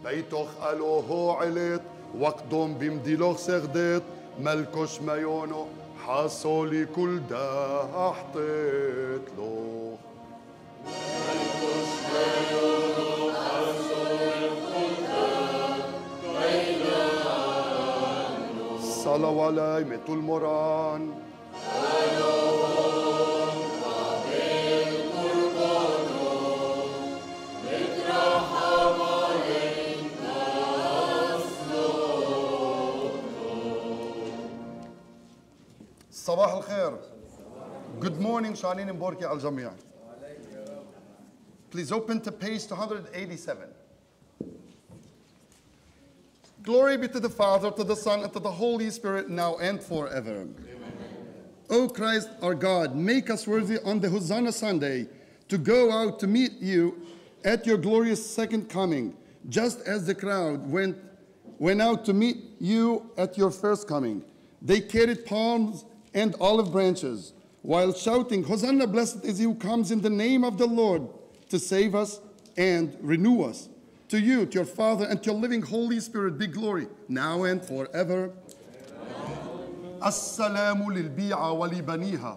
بيتوخ ألوهو عليت وقدم بمديلوخ سغدت ملكوش مايونو حاسولي كل دا حطيت له ملكوش مايونو حاسولي كل دا بيلانو صلوا علي متو المران صباح الخير. Good morning شانين مبوركي على الجميع. Please open to page 287. Glory be to the Father, to the Son, and to the Holy Spirit, now and forever. O Christ our God, make us worthy on the Hosanna Sunday to go out to meet you at your glorious second coming, just as the crowd went out to meet you at your first coming. They carried palms and olive branches, while shouting, Hosanna, blessed is he who comes in the name of the Lord to save us and renew us. To you, to your Father, and to your living Holy Spirit be glory, now and forever. السلام للبيعة ولبنيها.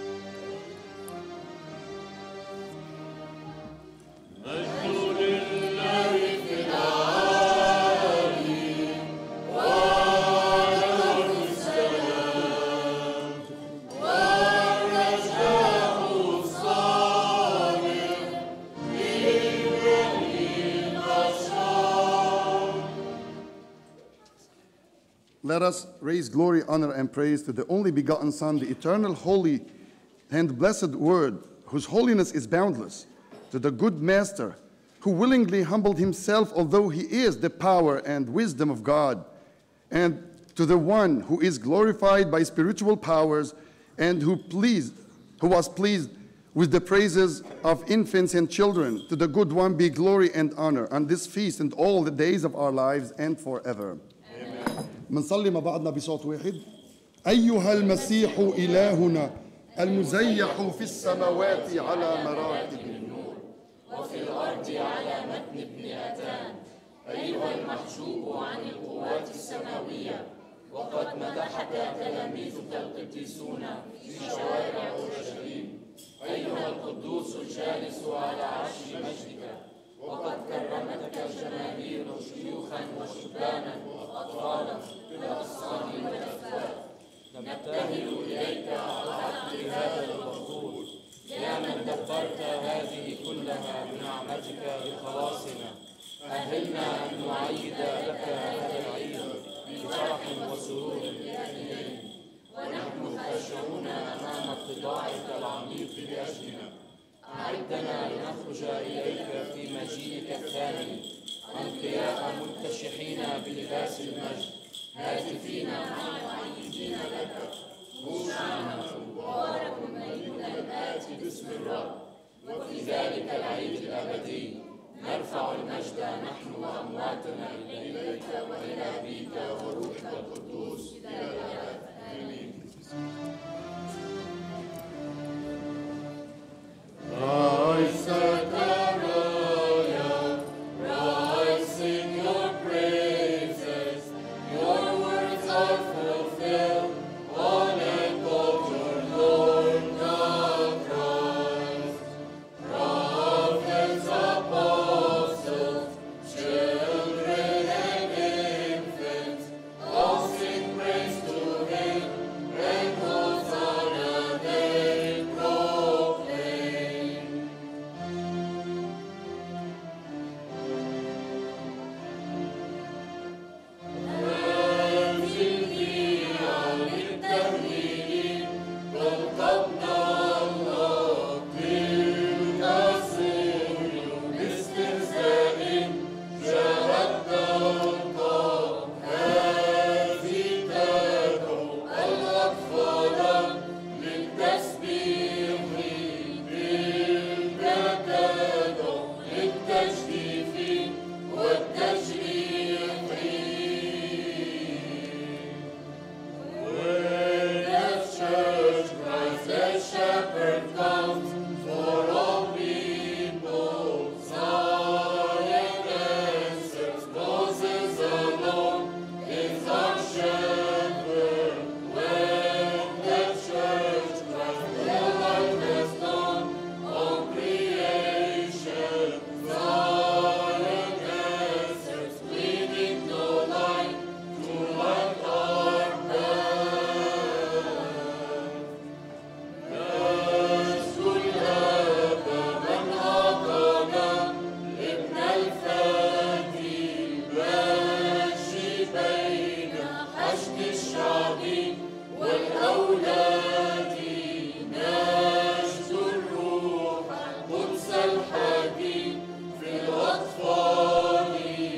Let us raise glory, honor, and praise to the only begotten Son, the eternal, holy, and blessed Word, whose holiness is boundless, to the good Master, who willingly humbled himself, although he is the power and wisdom of God, and to the one who is glorified by spiritual powers, and who was pleased with the praises of infants and children, to the good one be glory and honor on this feast and all the days of our lives and forever. منصلي مع بعضنا بصوت واحد. أيها المسيح إلهنا المزيح في السماوات على مراتب النور وفي الأرض على متن ابن أتان، أيها المحجوب عن القوات السماوية وقد مدحك تلاميذك القديسون في شوارع أورشليم، أيها القدوس الجالس على عرش مجدك وقد كرمتك الجماهير شيوخا وشبانا وأطفالا بالأغصان والأكفاء، نبتهل إليك على عقل هذا المفضول يا من دبرت هذه كلها بنعمتك لخلاصنا. أهلنا أن نعيد لك هذا العيد بفرح وسرور كاملين، ونحن خاشعون أمام اتضاعك العميق لأجلنا. أعدنا لنخرج إليك في مجيئك الثاني أنقياء متشحين بلباس المجد، هاتفين معيدين لك هوشعنا مبارك مولود الآتي باسم الرب. وفي ذلك العيد الأبدي نرفع المجد نحن وأمواتنا إليك وإلى أبيك وروحك القدوس إلى الأبد. آمين. Rise, Zechariah, rise, sing your praises. Your words are fulfilled. On echo your Lord God Christ. Prophets, apostles, children and infants, والأولاد نشد الروح القدس الحكيم في الأطفال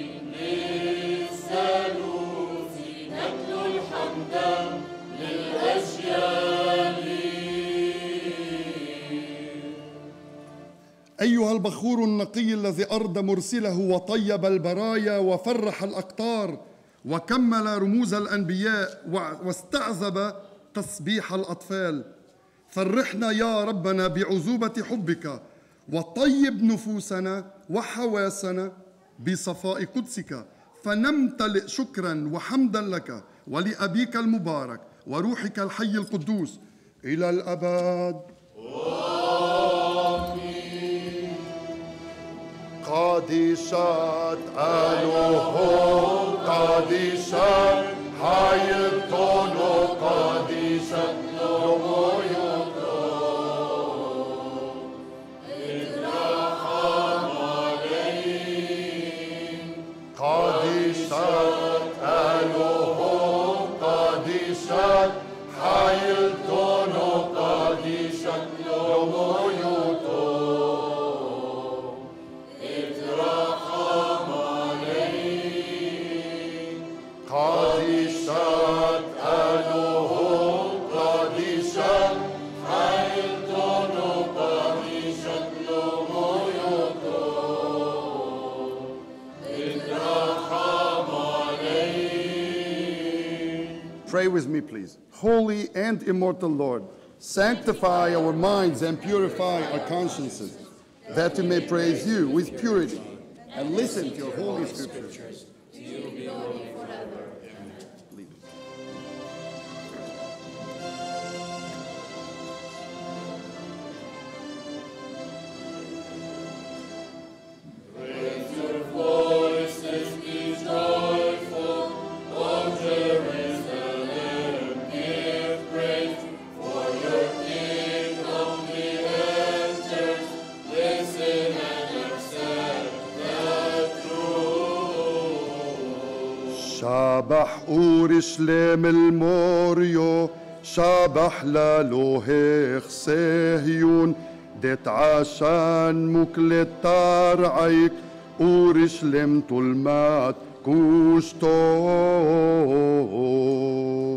للثالوث نتلو الحمد للأجيال. أيها البخور النقي الذي أرضى مرسله وطيب البرايا وفرح الأقطار وكمل رموز الأنبياء واستعذب تسبيح الأطفال، فرحنا يا ربنا بعذوبة حبك وطيب نفوسنا وحواسنا بصفاء قدسك، فنمتلئ شكرا وحمدا لك ولأبيك المبارك وروحك الحي القدوس إلى الأبد. قديشات ألوهو قديشات حيبتونو قديشات لومويوتو اترحم عليهم قديشات ألوهو قديشات حيبتونو قديشات لومويوتو قديشات ألوهو قديشات حيلتونو قديشات لومويوتو اترحم عليهم. Pray with me, please. Holy and immortal Lord, sanctify our minds and purify our consciences, that we may praise you with purity and listen to your holy scriptures. To you be glory forever. Raise your voices, be joyful, O Jerusalem, give praise, for your kingdom he enters. Listen and accept the truth. شابح أورشليم الموريو شابح لالوهيخ سهيون دت عشان مكلت تارعيك أورشليم طلمات كوشتو.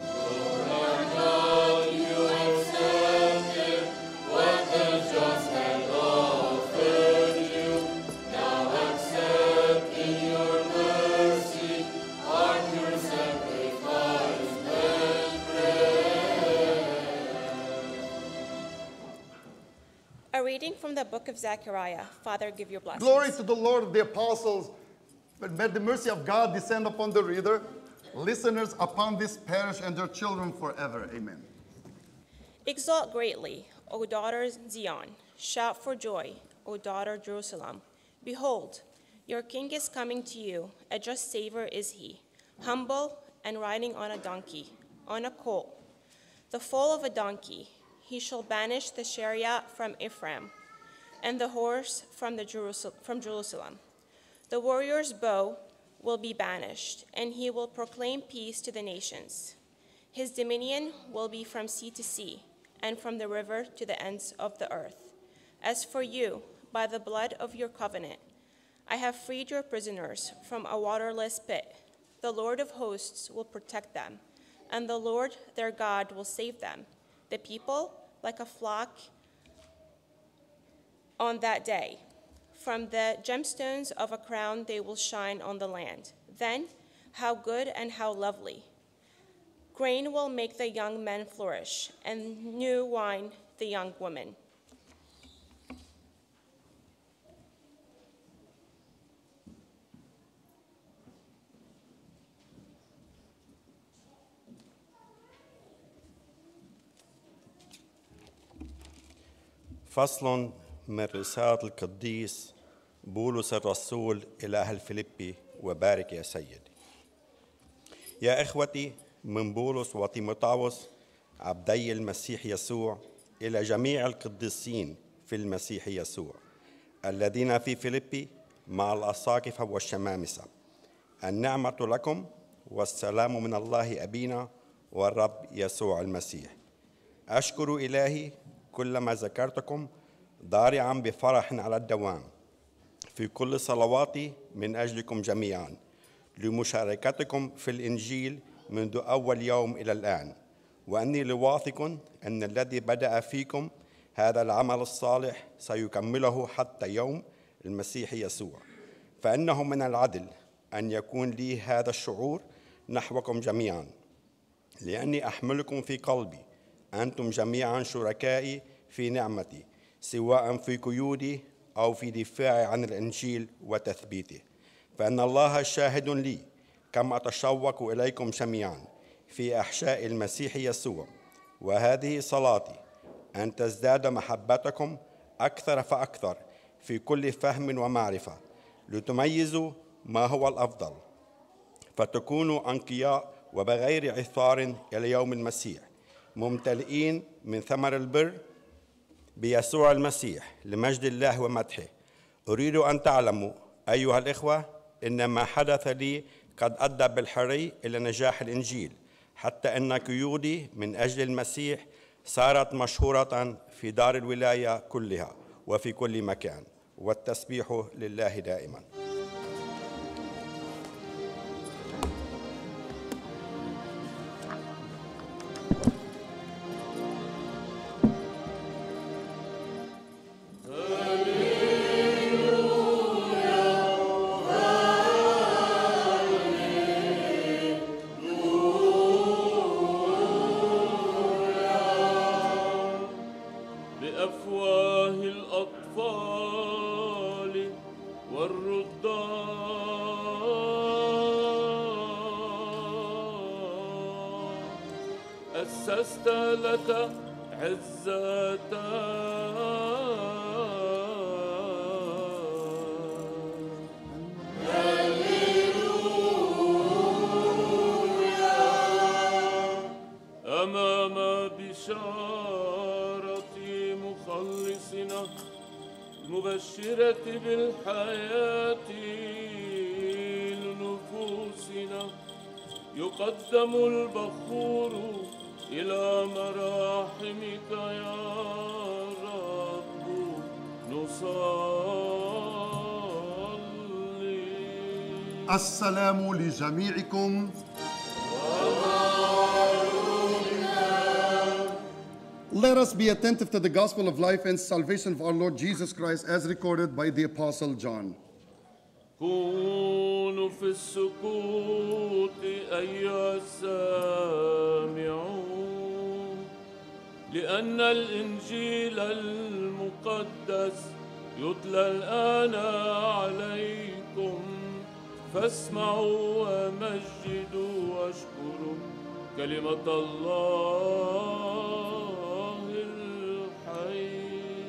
A reading from the book of Zechariah. Father, give your blessing. Glory to the Lord of the apostles. But may the mercy of God descend upon the reader, listeners upon this parish and their children forever. Amen. Exalt greatly, O daughter Zion. Shout for joy, O daughter Jerusalem. Behold, your king is coming to you. A just Savior is he, humble and riding on a donkey, on a colt, the foal of a donkey. He shall banish the chariot from Ephraim, and the horse from Jerusalem. The warrior's bow will be banished, and he will proclaim peace to the nations. His dominion will be from sea to sea, and from the river to the ends of the earth. As for you, by the blood of your covenant, I have freed your prisoners from a waterless pit. The Lord of hosts will protect them, and the Lord their God will save them. The people, like a flock on that day. From the gemstones of a crown they will shine on the land. Then, how good and how lovely. Grain will make the young men flourish, and new wine the young women. فصل من رسالة القديس بولس الرسول إلى أهل فيليبي، وبارك يا سيدي. يا إخوتي، من بولس وتيموثاوس عبدي المسيح يسوع إلى جميع القديسين في المسيح يسوع الذين في فيليبي مع الأساقفة والشمامسة، النعمة لكم والسلام من الله أبينا والرب يسوع المسيح. أشكر إلهي كلما ذكرتكم ضارعا بفرح على الدوام في كل صلواتي من أجلكم جميعا لمشاركتكم في الإنجيل منذ أول يوم إلى الآن، وأني لواثق أن الذي بدأ فيكم هذا العمل الصالح سيكمله حتى يوم المسيح يسوع، فإنه من العدل أن يكون لي هذا الشعور نحوكم جميعا، لأني أحملكم في قلبي أنتم جميعا شركائي في نعمتي، سواء في قيودي أو في دفاعي عن الإنجيل وتثبيته، فإن الله شاهد لي كم أتشوق إليكم جميعا في أحشاء المسيح يسوع. وهذه صلاتي أن تزداد محبتكم أكثر فأكثر في كل فهم ومعرفة، لتميزوا ما هو الأفضل، فتكونوا أنقياء وبغير عثار إلى يوم المسيح، ممتلئين من ثمر البر بيسوع المسيح لمجد الله ومدحه. أريد أن تعلموا أيها الإخوة إن ما حدث لي قد أدى بالحري إلى نجاح الإنجيل، حتى أن قيودي من أجل المسيح صارت مشهورة في دار الولاية كلها وفي كل مكان، والتسبيح لله دائما. بأفواه الأطفال والرضاع أسست لك أمام بشارة مخلصنا المبشرة بالحياة لنفوسنا، يقدم البخور إلى مراحمك يا رب نصلي. السلام لجميعكم. Let us be attentive to the gospel of life and salvation of our Lord Jesus Christ as recorded by the Apostle John. كونوا في السكوت أيها السامعون، لأن الإنجيل المقدس يتلى الآن عليكم، فاسمعوا ومجدوا واشكروا كلمة الله الحي.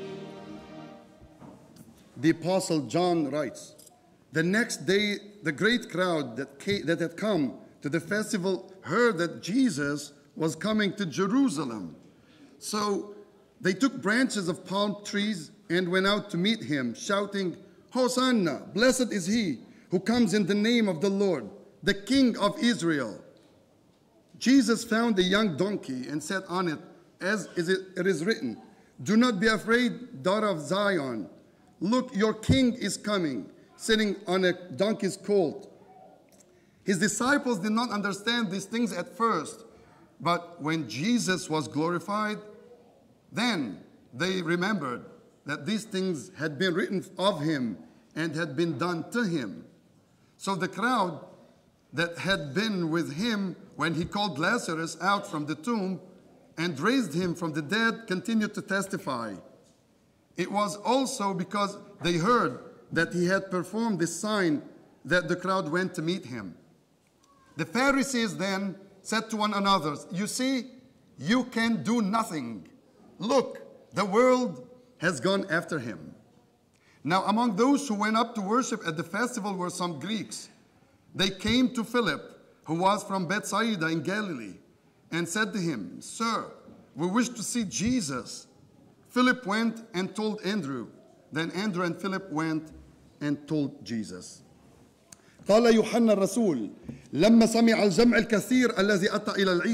The Apostle John writes, the next day, the great crowd that had come to the festival heard that Jesus was coming to Jerusalem. So they took branches of palm trees and went out to meet him, shouting, Hosanna, blessed is he who comes in the name of the Lord, the King of Israel. Jesus found a young donkey and sat on it, as it is written, do not be afraid, daughter of Zion. Look, your king is coming, sitting on a donkey's colt. His disciples did not understand these things at first, but when Jesus was glorified, then they remembered that these things had been written of him and had been done to him. So the crowd that had been with him when he called Lazarus out from the tomb and raised him from the dead continued to testify. It was also because they heard that he had performed this sign that the crowd went to meet him. The Pharisees then said to one another, you see, you can do nothing. Look, the world has gone after him. Now among those who went up to worship at the festival were some Greeks. They came to Philip, who was from Bethsaida in Galilee, and said to him, Sir, we wish to see Jesus. Philip went and told Andrew. Then Andrew and Philip went and told Jesus. قال يوحنا الرسول لما سمع الجمع الكثير الذي أتى إلى العيد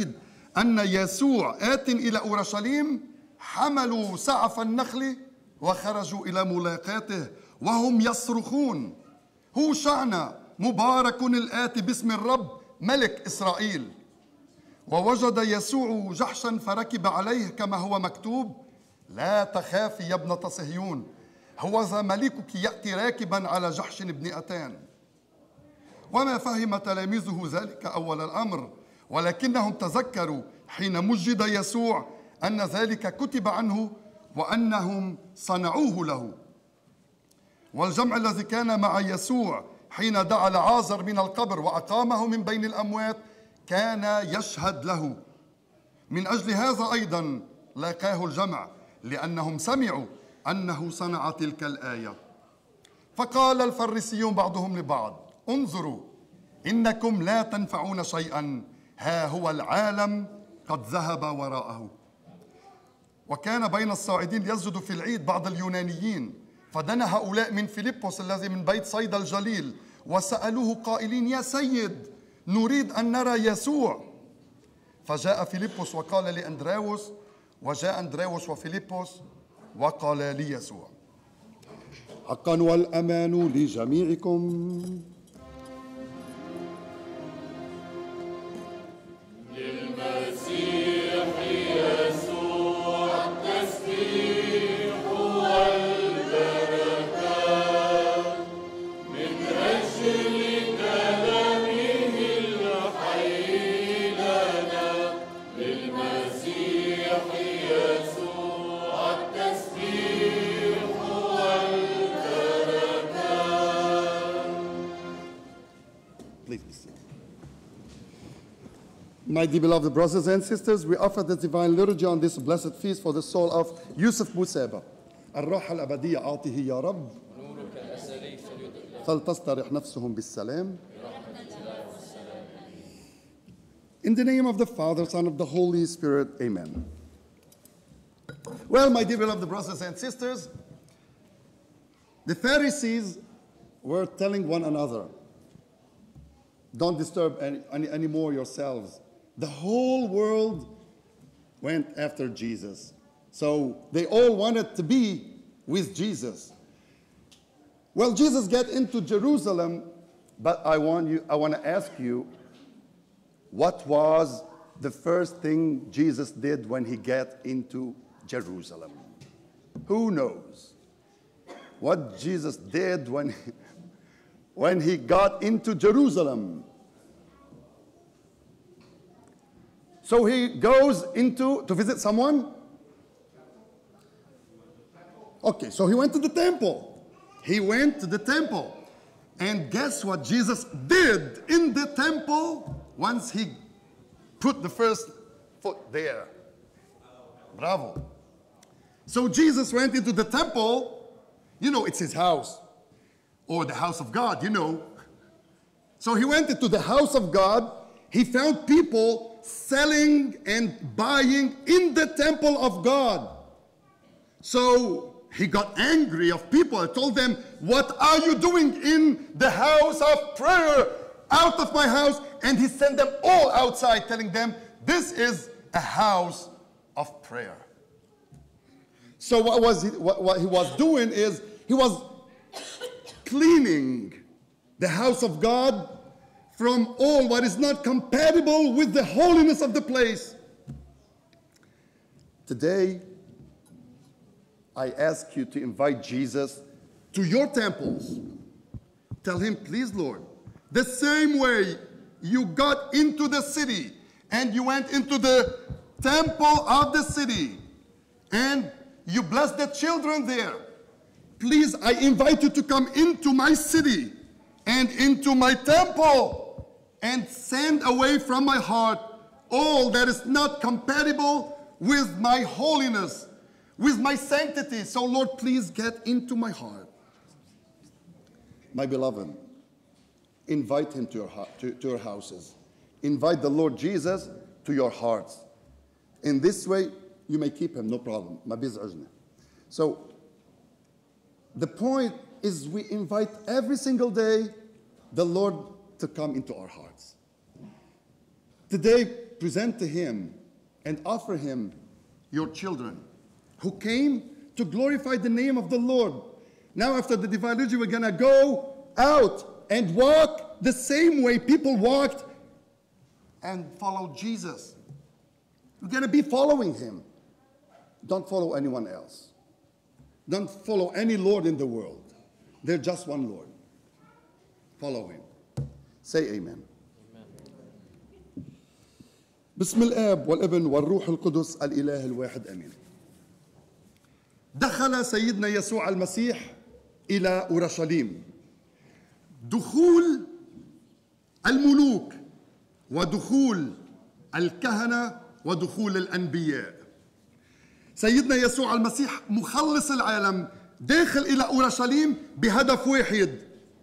أن يسوع آت إلى أورشليم حملوا سعف النخل وخرجوا إلى ملاقاته وهم يصرخون: هوشعنا مبارك الآتي باسم الرب ملك إسرائيل. ووجد يسوع جحشا فركب عليه كما هو مكتوب: لا تخافي يا ابنة صهيون، هوذا ملكك يأتي راكبا على جحش بن أتان. وما فهم تلاميذه ذلك أول الأمر، ولكنهم تذكروا حين مجد يسوع أن ذلك كتب عنه وأنهم صنعوه له. والجمع الذي كان مع يسوع حين دعا لعازر من القبر وأقامه من بين الأموات كان يشهد له. من أجل هذا أيضا لاقاه الجمع، لأنهم سمعوا أنه صنع تلك الآية. فقال الفريسيون بعضهم لبعض: انظروا إنكم لا تنفعون شيئا، ها هو العالم قد ذهب وراءه. وكان بين الصاعدين يسجد في العيد بعض اليونانيين، فدنا هؤلاء من فيلبس الذي من بيت صيدا الجليل وسألوه قائلين: يا سيد، نريد أن نرى يسوع. فجاء فيلبس وقال لأندراوس، وجاء أندراوس وفيلبس وقال ليسوع. حقا والأمان لجميعكم. My dear beloved brothers and sisters, we offer the divine liturgy on this blessed feast for the soul of Yusuf Bouseba. الراحة الأبدية أعطيه يا رب، فلتسترح نفسهم بالسلام. In the name of the Father, Son, of the Holy Spirit, amen. Well, my dear beloved brothers and sisters, the Pharisees were telling one another, don't disturb any more yourselves. The whole world went after Jesus. So they all wanted to be with Jesus. Well, Jesus got into Jerusalem, but I want to ask you, what was the first thing Jesus did when he got into Jerusalem? Who knows what Jesus did when he got into Jerusalem? So he goes to visit someone? Okay, so he went to the temple. He went to the temple. And guess what Jesus did in the temple once he put the first foot there? Bravo. So Jesus went into the temple. You know, it's his house, or the house of God, you know. So he went into the house of God. He found people selling and buying in the temple of God. So he got angry of people and told them, what are you doing in the house of prayer? Out of my house. And he sent them all outside, telling them, this is a house of prayer. So what he was doing is he was cleaning the house of God from all what is not compatible with the holiness of the place. Today, I ask you to invite Jesus to your temples. Tell him, please, Lord, the same way you got into the city and you went into the temple of the city and you blessed the children there, please, I invite you to come into my city and into my temple and send away from my heart all that is not compatible with my holiness, with my sanctity. So, Lord, please get into my heart. My beloved, invite him to your houses. Invite the Lord Jesus to your hearts. In this way, you may keep him, no problem. ما بيزعجنا. So, the point is we invite every single day the Lord to come into our hearts. Today, present to him and offer him your children who came to glorify the name of the Lord. Now after the divine liturgy, we're going to go out and walk the same way people walked and followed Jesus. We're going to be following him. Don't follow anyone else. Don't follow any Lord in the world. There's just one Lord. Follow him. Say amen. بسم الآب والابن والروح القدس الإله الواحد آمين. دخل سيدنا يسوع المسيح إلى أورشليم. دخول الملوك ودخول الكهنة ودخول الأنبياء. سيدنا يسوع المسيح مخلص العالم داخل إلى أورشليم بهدف واحد: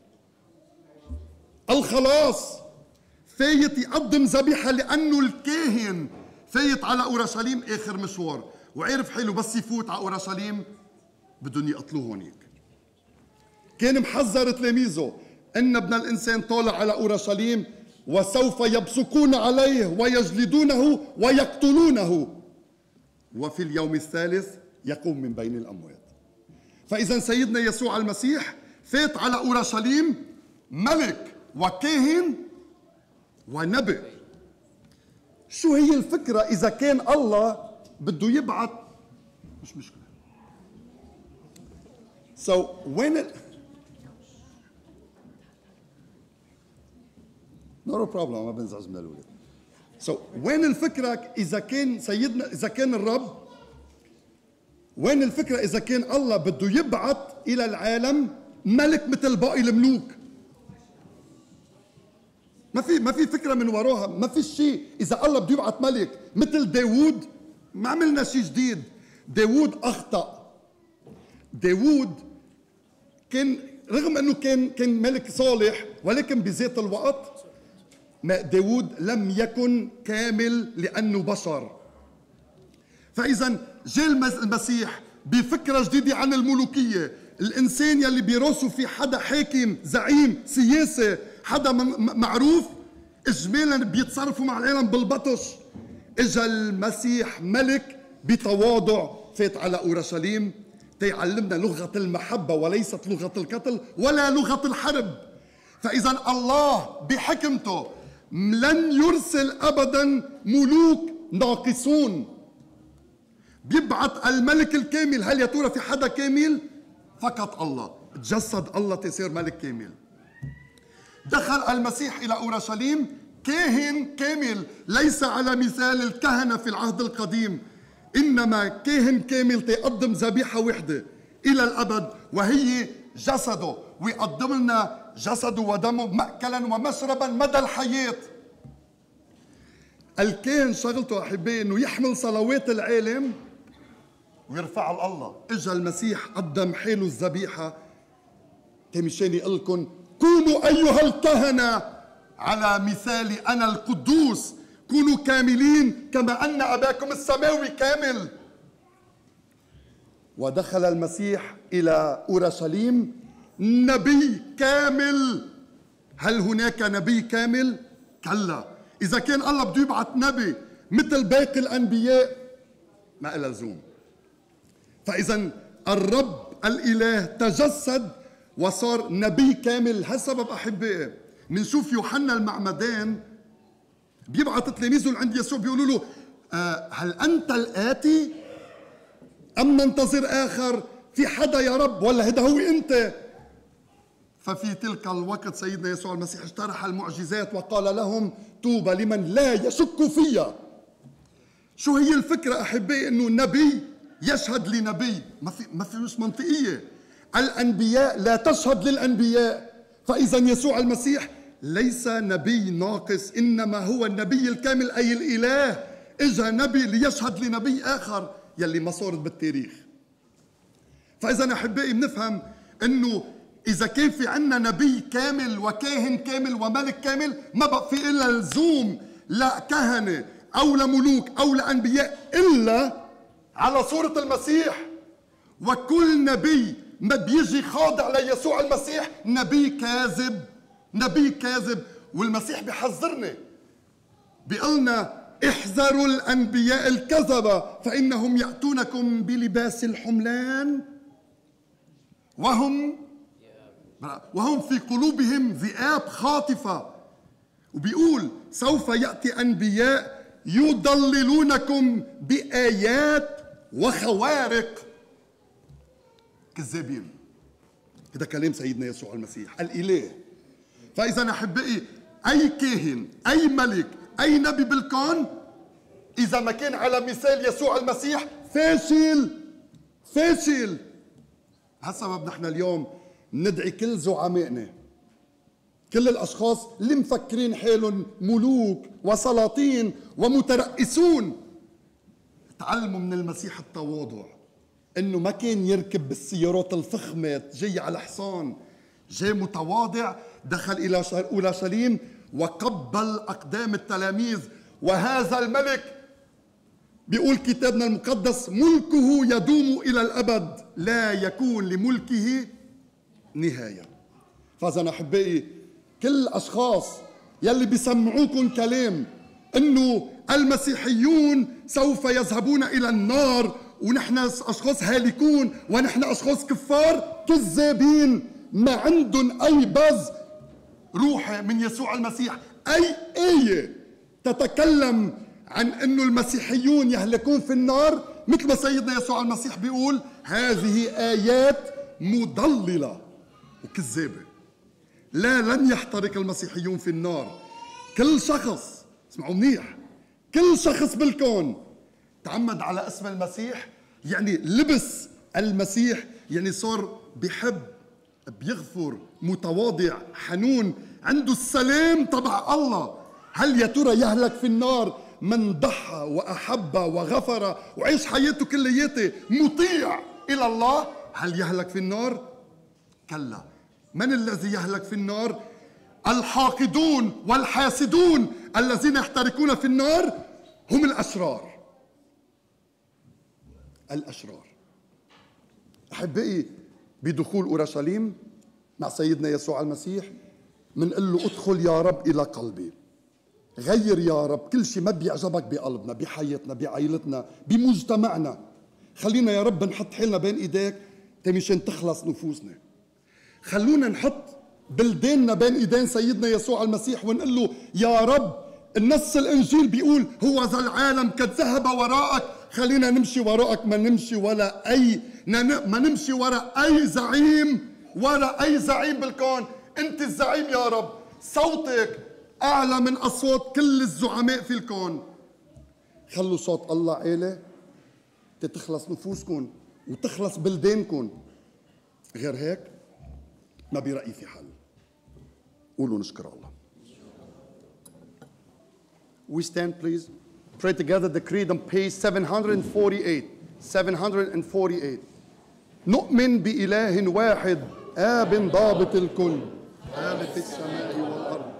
الخلاص. فايت يقدم ذبيحة لأنه الكاهن فايت على أورشليم آخر مشوار وعرف حاله بس يفوت على أورشليم بدهم يقتلوه هونيك. كان محذر تلاميذه إن ابن الإنسان طالع على أورشليم وسوف يبصقون عليه ويجلدونه ويقتلونه وفي اليوم الثالث يقوم من بين الأموات. فإذا سيدنا يسوع المسيح فات على أورشليم ملك وكاهن ونبي. شو هي الفكرة إذا كان الله بده يبعث؟ مش مشكلة. So when no problem ما بنزعج من الأولاد. So وين الفكرة إذا كان سيدنا إذا كان الرب، وين الفكرة إذا كان الله بده يبعث إلى العالم ملك مثل باقي الملوك؟ ما في فكرة من وراها، ما في شيء. إذا الله بده يبعث ملك مثل داوود ما عملنا شيء جديد. داوود أخطأ. داوود كان رغم أنه كان ملك صالح ولكن بذات الوقت داوود لم يكن كامل لأنه بشر. فإذا جاء المسيح بفكرة جديدة عن الملوكية. الإنسان يلي بيراسه في حدا حاكم زعيم سياسي حدا معروف إجمالا بيتصرفوا مع العالم بالبطش. إجا المسيح ملك بتواضع فات على أورشليم تيعلمنا لغة المحبة وليست لغة القتل ولا لغة الحرب. فإذا الله بحكمته لن يرسل أبدا ملوك ناقصون، بيبعث الملك الكامل. هل يا ترى في حدا كامل؟ فقط الله. تجسد الله تصير ملك كامل. دخل المسيح إلى أورشليم كاهن كامل، ليس على مثال الكهنة في العهد القديم، إنما كاهن كامل تقدم ذبيحة وحدة إلى الأبد وهي جسده، ويقدم لنا جسده ودمه مأكلا ومشربا مدى الحياة. الكاهن شغلته أحبائي إنه يحمل صلوات العالم ويرفعها لله. إجا المسيح قدم حاله الذبيحة مشان يقول لكم كونوا أيها الكهنة على مثالي أنا القدوس، كونوا كاملين كما أن أباكم السماوي كامل. ودخل المسيح إلى أورشليم نبي كامل. هل هناك نبي كامل؟ كلا. إذا كان الله بده يبعث نبي مثل باقي الأنبياء ما إلها لزوم. فإذا الرب الإله تجسد وصار نبي كامل. هالسبب أحبائي منشوف يوحنا المعمدان بيبعث تلاميذه عند يسوع بيقولوا له هل أنت الآتي أم ننتظر آخر؟ في حدا يا رب ولا هذا هو أنت؟ ففي تلك الوقت سيدنا يسوع المسيح اجترح المعجزات وقال لهم طوبى لمن لا يشك فيا. شو هي الفكرة أحبائي؟ إنه نبي يشهد لنبي، ما في مش منطقية. الأنبياء لا تشهد للأنبياء. فإذا يسوع المسيح ليس نبي ناقص، إنما هو النبي الكامل أي الإله. إجا نبي ليشهد لنبي آخر يلي ما صارت بالتاريخ. فإذا أحبائي بنفهم إنه إذا كان في عنا نبي كامل وكاهن كامل وملك كامل ما بقى في إلا لزوم لا كهنة أو لملوك أو لأنبياء إلا على صورة المسيح. وكل نبي ما بيجي خاضع ليسوع المسيح نبي كاذب، نبي كاذب. والمسيح بيحذرنا بيقولنا احذروا الأنبياء الكذبة فإنهم يأتونكم بلباس الحملان وهم في قلوبهم ذئاب خاطفة. وبيقول سوف يأتي أنبياء يضللونكم بآيات وخوارق. كذابين. هذا كلام سيدنا يسوع المسيح الإله. فإذا أحبائي أي كاهن أي ملك أي نبي بالكون إذا ما كان على مثال يسوع المسيح فاشل. هالسبب نحن اليوم ندعي كل زعمائنا، كل الأشخاص اللي مفكرين حالهم ملوك وسلاطين ومترئسون، تعلموا من المسيح التواضع، إنه ما كان يركب بالسيارات الفخمة جاي على حصان، جاي متواضع، دخل إلى أورشليم وقبل أقدام التلاميذ. وهذا الملك بيقول كتابنا المقدس ملكه يدوم إلى الأبد لا يكون لملكه نهاية. فإذا أحبائي كل الأشخاص يلي بيسمعوكم كلام إنه المسيحيون سوف يذهبون إلى النار ونحن أشخاص هالكون ونحن أشخاص كفار، كذابين، ما عندهم أي بز روحي من يسوع المسيح، أي آية تتكلم عن أنه المسيحيون يهلكون في النار. مثل ما سيدنا يسوع المسيح بيقول هذه آيات مضللة وكذابة. لا، لن يحترق المسيحيون في النار. كل شخص، اسمعوا منيح، كل شخص بالكون تعمد على اسم المسيح، يعني لبس المسيح، يعني صار بيحب، بيغفر، متواضع، حنون، عنده السلام تبع الله. هل يا ترى يهلك في النار من ضحى وأحب وغفر وعيش حياته كلياته مطيع إلى الله؟ هل يهلك في النار؟ كلا. من الذي يهلك في النار؟ الحاقدون والحاسدون الذين يحترقون في النار هم الأشرار. الأشرار. أحبائي بدخول أورشليم مع سيدنا يسوع المسيح منقول له ادخل يا رب إلى قلبي، غير يا رب كل شيء ما بيعجبك بقلبنا، بحياتنا، بعائلتنا، بمجتمعنا. خلينا يا رب نحط حالنا بين ايديك مشان تخلص نفوسنا. خلونا نحط بلداننا بين ايدين سيدنا يسوع المسيح ونقول له يا رب النص الانجيل بيقول هو ذا العالم قد ذهب وراءك، خلينا نمشي وراءك، ما نمشي وراء اي زعيم، ولا اي زعيم بالكون. انت الزعيم يا رب، صوتك أعلى من أصوات كل الزعماء في الكون. خلوا صوت الله عالي تتخلص نفوسكم وتخلص بلدانكم. غير هيك ما برأيي في حل. قولوا نشكر الله. We stand please. Pray together the creed on page 748. 748. نؤمن بإله واحد آب ضابط الكل خالق السماء والأرض.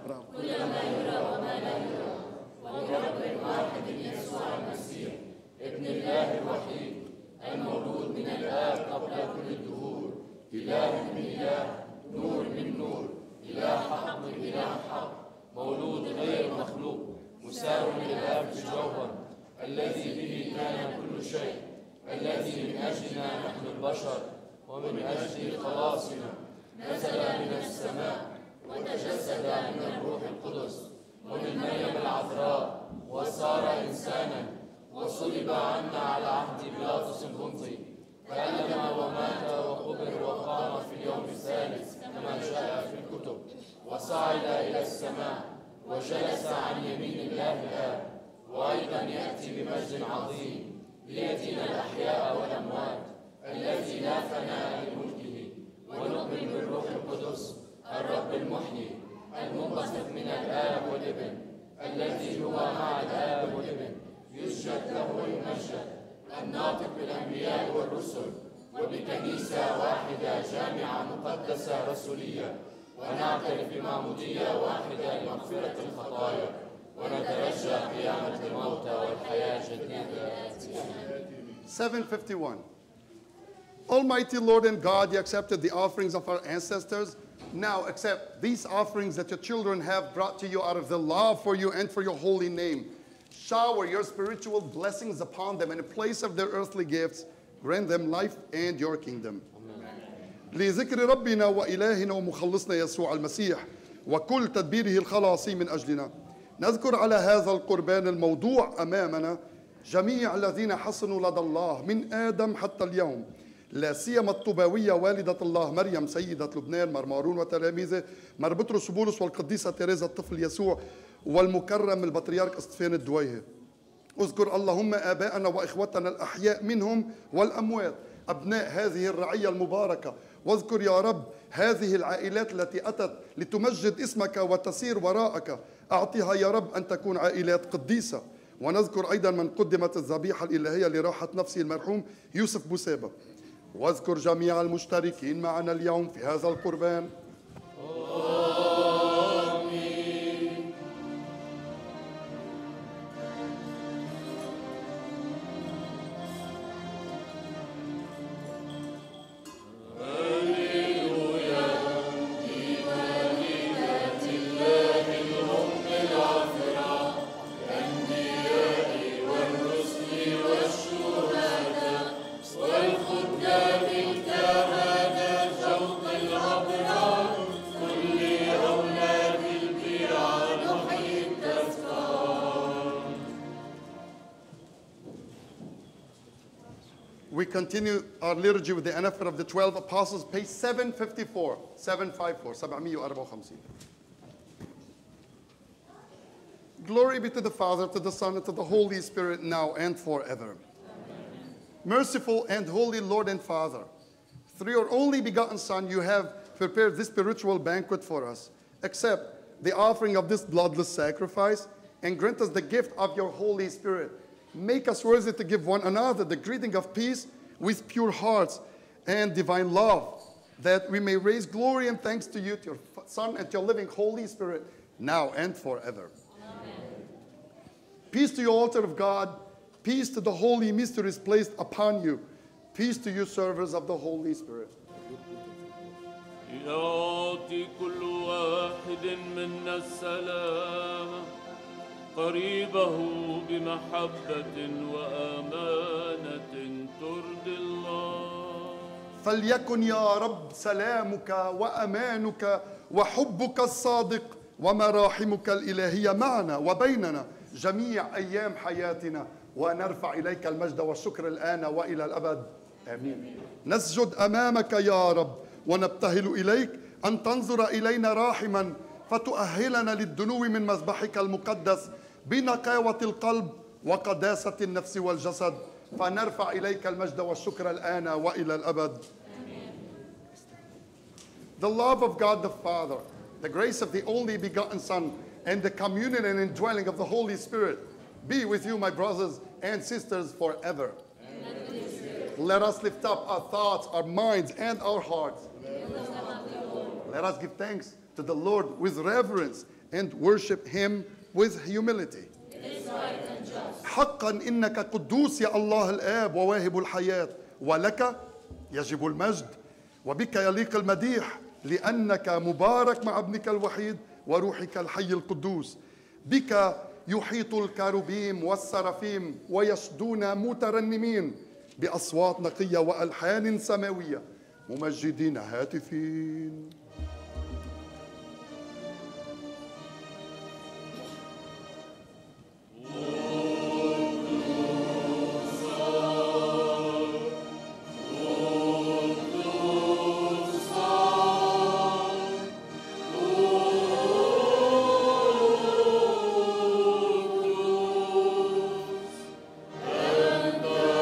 المولود من الآب قبل كل الدهور، إله من إله، نور من نور، إله حق من إله حق، مولود غير مخلوق، مساو للآب في الجوهر، الذي به كان كل شيء، الذي من أجلنا نحن البشر ومن أجل خلاصنا نزل من السماء وتجسد من الروح القدس ومن مريم العذراء وصار إنسانا وصلب عنا على عهد بيلاطس البنطي، تألم ومات وقبر وقام في اليوم الثالث كما جاء في الكتب، وصعد إلى السماء وجلس عن يمين الله الآب، وأيضا يأتي بمجد عظيم ليدين الأحياء والأموات، الذي لا فناء لملكه. ونؤمن بالروح القدس الرب المحيي المنبثق من الآب والابن، الذي هو مع الآب والابن، يسجد له ويمجد، الناطق بالأنبياء والرسل، وبكنيسة واحدة جامعة مقدسة رسولية، ونعترف بمعمودية واحدة لمغفرة الخطايا، ونترجى قيامة الموتى والحياة الجديدة. 751. Almighty Lord and God, you accepted the offerings of our ancestors. Now accept these offerings that your children have brought to you out of the love for you and for your holy name. Shower your spiritual blessings upon them in place of their earthly gifts. Grant them life and your kingdom. لذكر ربنا وإلهنا ومخلصنا يسوع المسيح وكل تدبيره الخلاصي من أجلنا، نذكر على هذا القربان الموضوع أمامنا جميع الذين حسنوا لدى الله من آدم حتى اليوم، لا سيما الطوباوية والدة الله مريم سيدة لبنان، مر مارون وتلاميذه، مر بطرس وبولس، والقديسة تيريزا الطفل يسوع، والمكرم البطريرك اسطفان الدويهة. اذكر اللهم آباءنا وإخوتنا الأحياء منهم والأموات، أبناء هذه الرعية المباركة، واذكر يا رب هذه العائلات التي أتت لتمجد اسمك وتسير وراءك، أعطيها يا رب أن تكون عائلات قديسة. ونذكر أيضا من قدمت الذبيحة الإلهية لراحة نفسه المرحوم يوسف بوسابة. واذكر جميع المشتركين معنا اليوم في هذا القربان. We continue our liturgy with the Anaphora of the 12 Apostles, page 754, 754. Glory be to the Father, to the Son, and to the Holy Spirit, now and forever. Amen. Merciful and holy Lord and Father, through your only begotten Son, you have prepared this spiritual banquet for us. Accept the offering of this bloodless sacrifice and grant us the gift of your Holy Spirit. Make us worthy to give one another the greeting of peace with pure hearts and divine love, that we may raise glory and thanks to you, to your Son, and to your living Holy Spirit, now and forever. Amen. Peace to you, altar of God. Peace to the holy mysteries placed upon you. Peace to you, servers of the Holy Spirit. يعطي كل واحد منا السلام قريبه بمحبة وأمانة ترضي الله. فليكن يا رب سلامك وأمانك وحبك الصادق ومراحمك الإلهية معنا وبيننا جميع أيام حياتنا، ونرفع إليك المجد والشكر الآن وإلى الأبد. آمين. نسجد أمامك يا رب ونبتهل إليك أن تنظر إلينا راحما فتؤهلنا للدنو من مذبحك المقدس بنقاوة القلب وقداسة النفس والجسد، فنرفع إليك المجد والشكر الآن وإلى الأبد. The love of God the Father, the grace of the only begotten Son, and the communion and indwelling of the Holy Spirit be with you, my brothers and sisters, forever. Let us lift up our thoughts, our minds, and our hearts. Let us give thanks to the Lord with reverence and worship Him with humility. حقا إنك قدوس يا الله الآب وواهب الحياة، ولك يجب المجد وبك يليق المديح، لأنك مبارك مع ابنك الوحيد وروحك الحي القدوس. بك يحيط الكروبيم والسرافيم ويشدون مترنمين بأصوات نقية وألحان سماوية ممجدين هاتفين.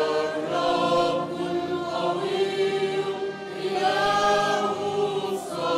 الرب القوي إله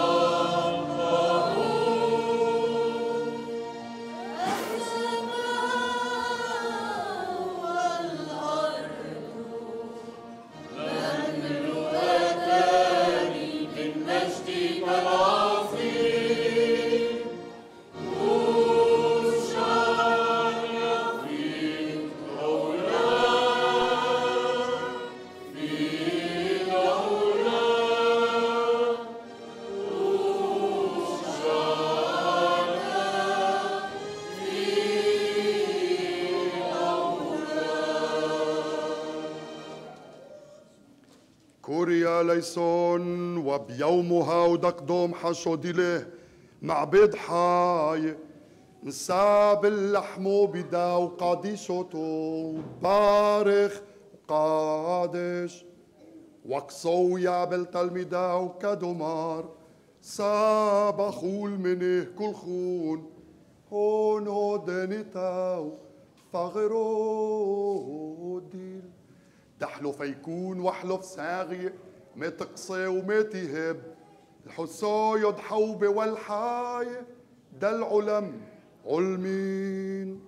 كوريا ليسون وبيومها ودقدوم حشود له مع بيض حاي نساب اللحم بدا وقادشوتو بارخ وقادش وقصو يابل تلميدا وكدمار ساب خول منه كل خون هونو دنتاو فغرو ديل دحلو فيكون وحلف ساغي ما تقصي وما تهب الحسو يضحو والحاي دا العلم علمين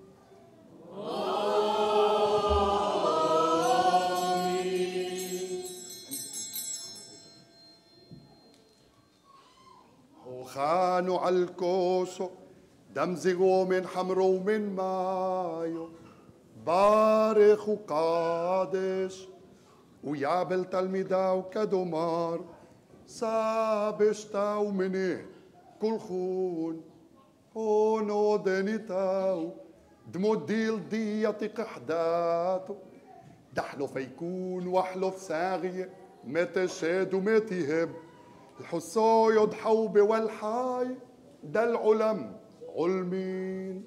هو خانوا عالكوسو دمزغوا من حمرو ومن مايو بارخ وقادش ويابل تلميدا وكدمار سابشتا ومنه كل خون هونو دنتاو دمو ديل ديتي قحداتو دحلو فيكون وحلف ساغي متى شاد ومتى هب الحصو يضحو والحاي دا العلم علمين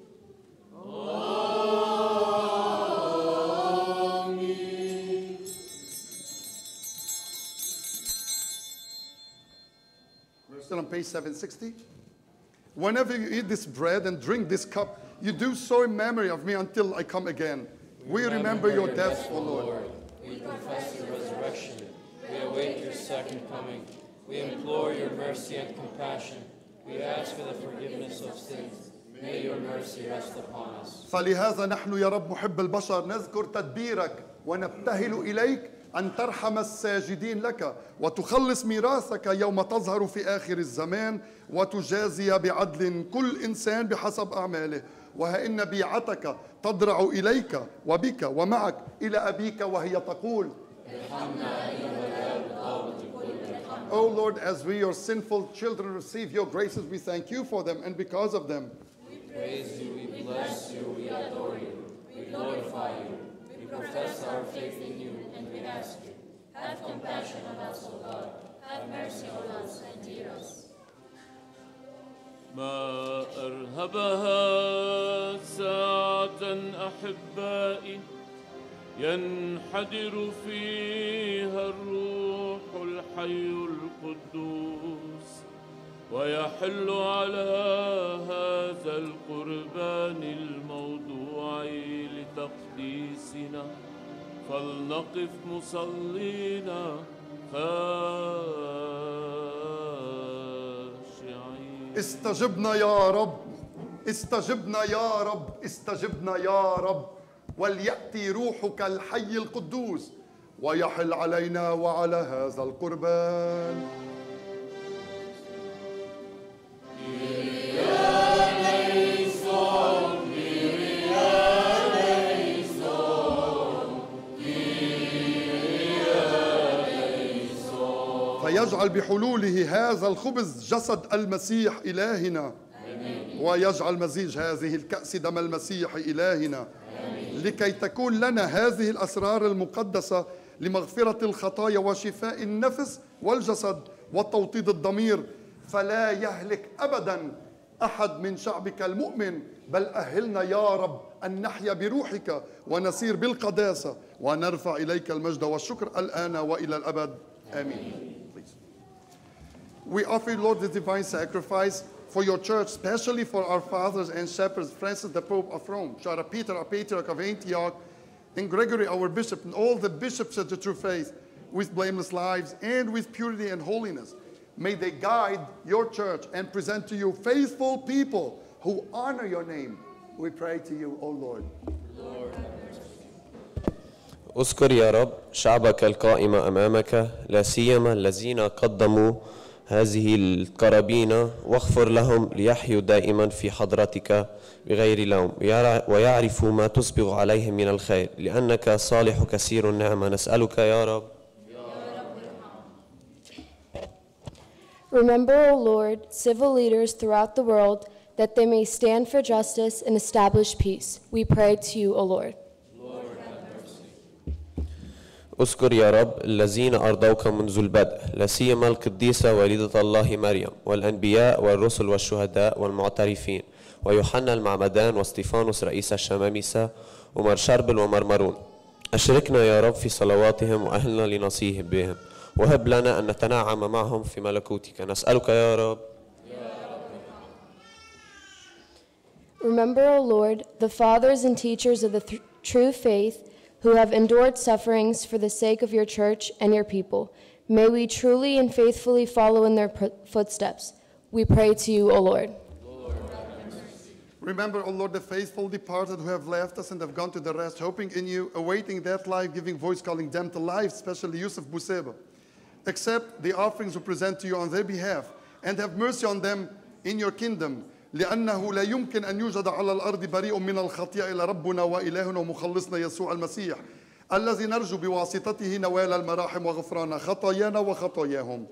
We're still on page 760. Whenever you eat this bread and drink this cup, you do so in memory of me until I come again. We remember your death, O Lord. We confess your resurrection. We await your second coming. We implore your mercy and compassion. We ask for the forgiveness of sins. May your mercy rest upon us. فلهذا نحن يا رب محب البشر نذكر تدبيرك ونبتهل إليك أن ترحم الساجدين لك وتخلص ميراثك يوم تظهر في آخر الزمان وتجازي بعدل كل إنسان بحسب أعماله. وها إن بيعتك تضرع إليك وبك ومعك إلى أبيك وهي تقول Oh Lord, as we, your sinful children, receive your graces, we thank you for them, and because of them, we praise you, we bless you, we adore you, we glorify you, we profess our faith in you, and we ask you, have compassion on us, O God, have mercy on us, and hear us. ما أرهبها ساعة أحبائي ينحدر فيها الروح الحي القدوس ويحل على هذا القربان الموضوع لتقديسنا فلنقف مصلين خاشعين. استجبنا يا رب، استجبنا يا رب، استجبنا يا رب، وليأتي روحك الحي القدوس ويحل علينا وعلى هذا القربان. فيجعل بحلوله هذا الخبز جسد المسيح إلهنا ويجعل مزيج هذه الكأس دم المسيح إلهنا لكي تكون لنا هذه الأسرار المقدسة لمغفرة الخطايا وشفاء النفس والجسد وتوطيد الضمير فلا يهلك أبدا أحد من شعبك المؤمن بل أهلنا يا رب أن نحيا بروحك ونسير بالقداسة ونرفع إليك المجد والشكر الآن وإلى الأبد آمين. We offer, Lord, the divine sacrifice for your church, especially for our fathers and shepherds, Francis the Pope of Rome, Shara Peter, our Patriarch of Antioch, and Gregory, our bishop, and all the bishops of the true faith, with blameless lives and with purity and holiness. May they guide your church and present to you faithful people who honor your name. We pray to you, O Lord. اذكر يا رب شعبك القائم أمامك لا سيما الذين قدموا هذه القرابين واغفر لهم ليحيوا دائما في حضرتك بغير لوم ويعرفوا ما تسبغ عليهم من الخير لأنك صالح كثير النعمة نسألك يا رب. Remember, O Lord, civil leaders throughout the world that they may stand for justice and establish peace. We pray to you, O Lord. اذكر يا رب الذين أرضوك منذ البدء، لا سيما القديسة والدة الله مريم، والأنبياء والرسل والشهداء والمعترفين، ويوحنا المعمدان واستيفانوس رئيس الشمامسة، ومر شربل ومرمرون. أشركنا يا رب في صلواتهم وأهلنا لنصيح بهم، وهب لنا أن نتنعم معهم في ملكوتك. نسألك يا رب. Remember, O Lord, the fathers and teachers of the true faith who have endured sufferings for the sake of your church and your people. May we truly and faithfully follow in their footsteps. We pray to you, O Lord. Remember, O Lord, the faithful departed who have left us and have gone to the rest, hoping in you, awaiting that life-giving voice calling them to life, especially Yusuf Buseba. Accept the offerings we present to you on their behalf, and have mercy on them in your kingdom. لأنه لا يمكن أن يوجد على الأرض بريء من الخطيئة إلا ربنا وإلهنا ومخلصنا يسوع المسيح، الذي نرجو بواسطته نوال المراحم وغفران خطايانا وخطاياهم.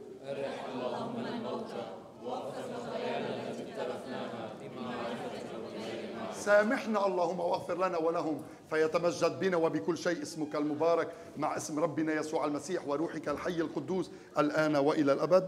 سامحنا اللهم واغفر لنا ولهم، فيتمجد بنا وبكل شيء اسمك المبارك مع اسم ربنا يسوع المسيح وروحك الحي القدوس الآن وإلى الأبد.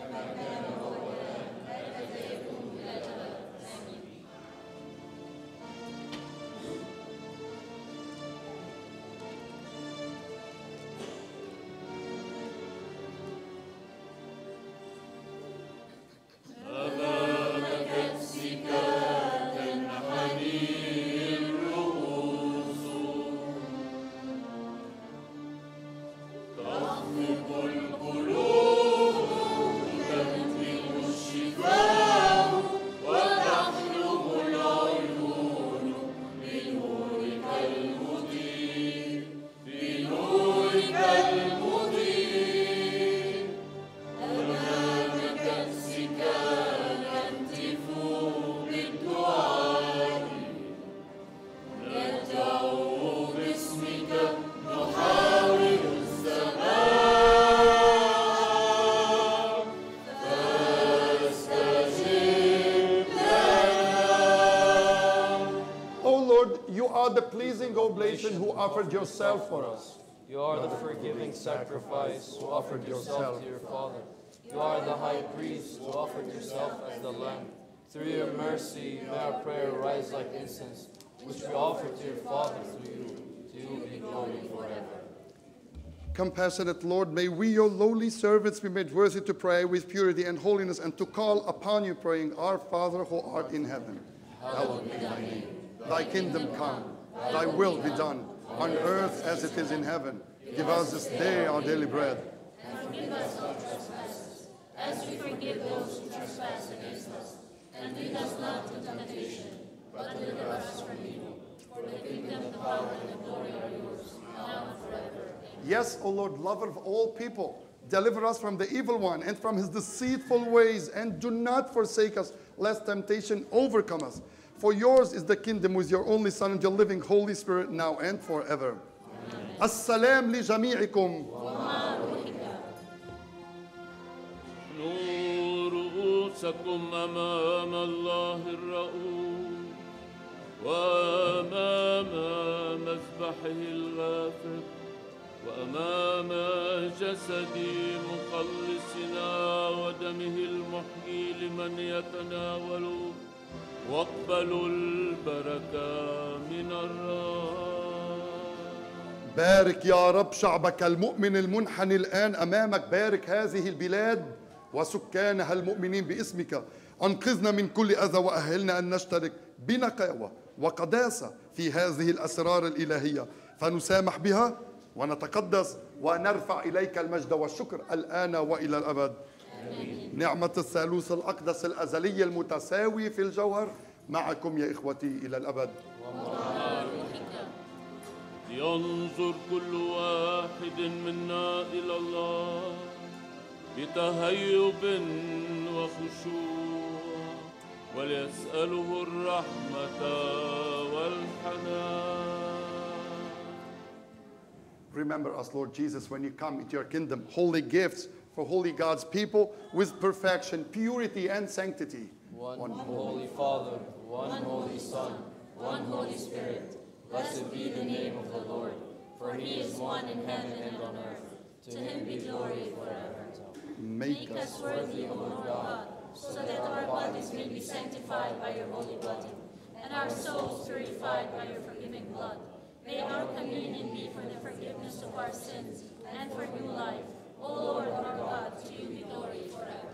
Who offered yourself for us. You are the forgiving sacrifice who offered yourself to your Father. You are the high priest who offered yourself as the Lamb. Through your mercy, may our prayer rise like incense, which we offer to your Father through you. To you be glory forever. Compassionate Lord, may we, your lowly servants, be made worthy to pray with purity and holiness and to call upon you, praying, Our Father who art in heaven, hallowed be thy name. Thy kingdom come. Thy will be done, on earth as it is in heaven. Give us this day our daily bread. And forgive us our trespasses, as we forgive those who trespass against us. And lead us not into temptation, but deliver us from evil. For the kingdom, the power, and the glory are yours, now and forever. Yes, O Lord, lover of all people, deliver us from the evil one and from his deceitful ways, and do not forsake us, lest temptation overcome us. For yours is the kingdom with your only Son and your living Holy Spirit now and forever. السلام لجميعكم. نور رؤوسكم أمام الله الرؤوف وأمام مذبحه الغافر وأمام جسد مخلصنا ودمه المحيي لمن يتناول. واقبلوا البركة من الرب. بارك يا رب شعبك المؤمن المنحني الآن أمامك. بارك هذه البلاد وسكانها المؤمنين باسمك. أنقذنا من كل أذى وأهلنا أن نشترك بنقاوة وقداسة في هذه الأسرار الإلهية، فنسامح بها ونتقدس ونرفع إليك المجد والشكر الآن وإلى الأبد. نعمة الثالوث الأقدس الأزلي المتساوي في الجوهر معكم يا إخوتي إلى الأبد. ينظر كل واحد منا إلى الله بتهيب وخشوع وليسأله الرحمة والحنان. Remember us, Lord Jesus, when you come into your kingdom, holy gifts for holy God's people with perfection, purity, and sanctity. One Holy Father, one Holy Son, one Holy Spirit. Blessed be the name of the Lord. For he is one in heaven and on earth. To him be glory forever. Make Make us worthy, O Lord God, so that our bodies may be sanctified by your holy body, and our souls purified by your forgiving blood. May our communion be for the forgiveness of our sins and for new life. O Lord our God, to you be glory forever.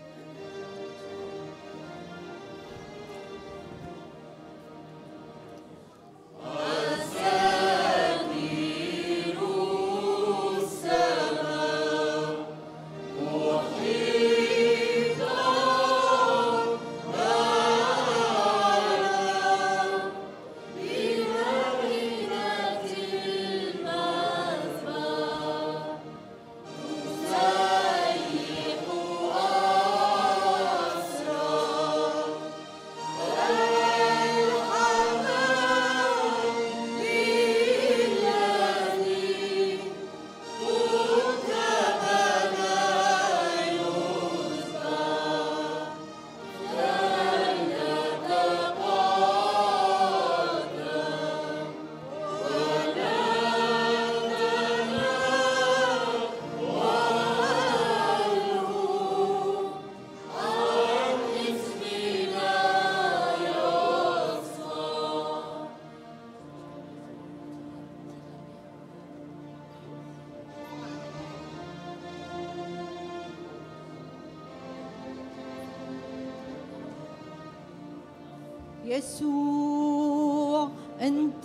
يسوع أنت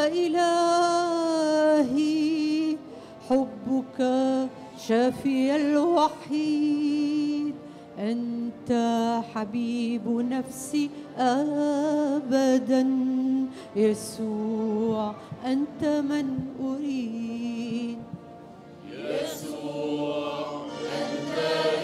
إلهي، حبك شافي الوحيد، أنت حبيب نفسي أبدا. يسوع أنت من أريد. يسوع أنت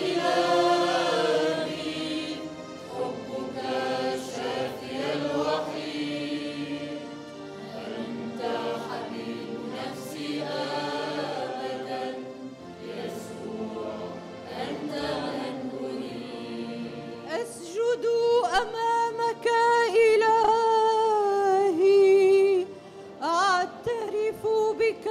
إلهي، حبك شافي الوحيد، أنت حبيب نفسي أبدا. يسوع أنت من أريد. أسجد أمامك إلهي، أعترف بك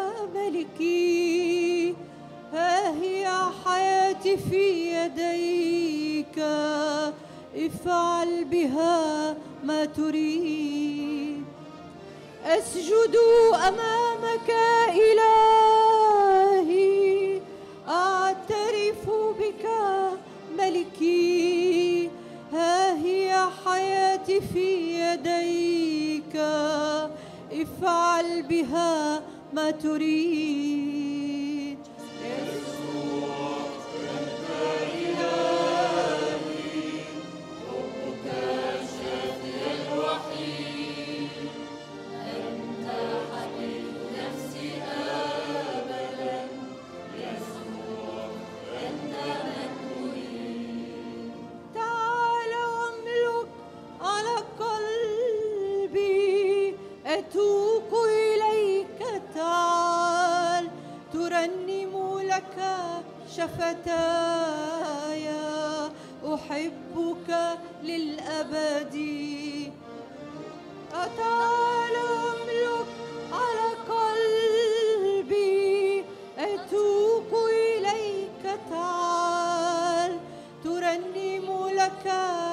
ملكي، ها هي حياتي في يديك، افعل بها ما تريد. أسجد أمامك إلهي، أعترف بك ملكي، ها هي حياتي في يديك، افعل بها ما تريد. يسوع أنت إلهي، حبك شافي الوحيد، أنت حبيب نفسي أبدا. يسوع أنت من أريد. تعال واملك على قلبي، أتوق إليك، تعال ترنم لك شفتاي، أحبك للأبد. تعال واملك على قلبي، أتوق إليك، تعال ترنم لك